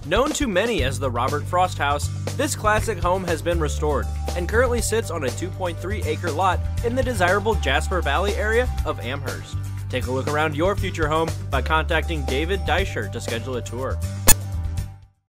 Known to many as the Robert Frost House, this classic home has been restored and currently sits on a 2.3-acre lot in the desirable Jasper Valley area of Amherst. Take a look around your future home by contacting David Deysher to schedule a tour.